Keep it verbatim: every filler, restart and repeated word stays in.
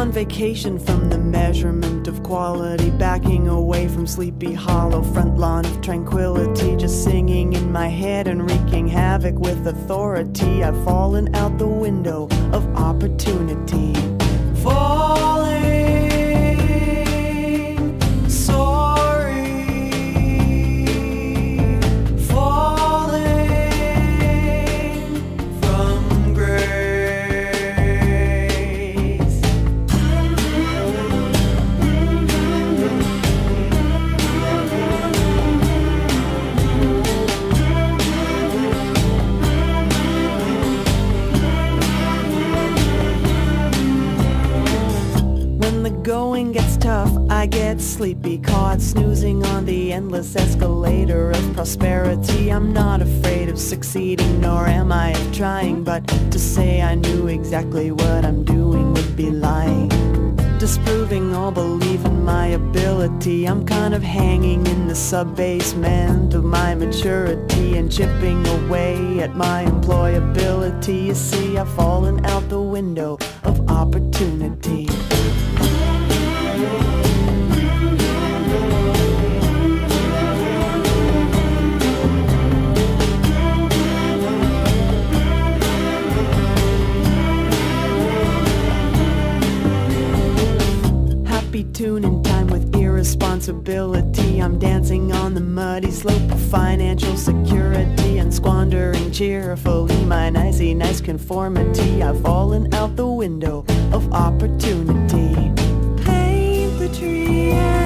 on vacation from the measurement of quality, backing away from Sleepy Hollow, front lawn of tranquility, just singing in my head and wreaking havoc with authority. I've fallen out the window of opportunity. Falling, sorry, falling from grace. When the going gets tough, I get sleepy, caught snoozing on the endless escalator of prosperity. I'm not afraid of succeeding, nor am I of trying, but to say I knew exactly what I'm doing would be lying, disproving all belief in my ability. I'm kind of hanging in the sub-basement of my maturity and chipping away at my employability. You see, I've fallen out the window of opportunity. Happy tune in time with irresponsibility. I'm dancing on the muddy slope of financial security and squandering cheerfully my nicey nice conformity. I've fallen out the window of opportunity. Paint the tree.